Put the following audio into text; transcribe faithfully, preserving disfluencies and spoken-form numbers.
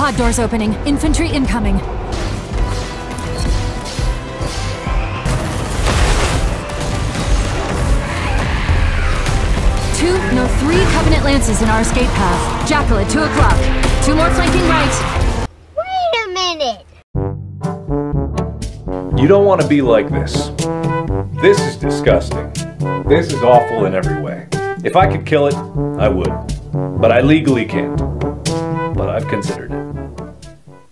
Pod doors opening. Infantry incoming. Two, no, three Covenant Lances in our escape path. Jackal at two o'clock. Two more flanking right. Wait a minute! You don't want to be like this. This is disgusting. This is awful in every way. If I could kill it, I would. But I legally can't. But I've considered it.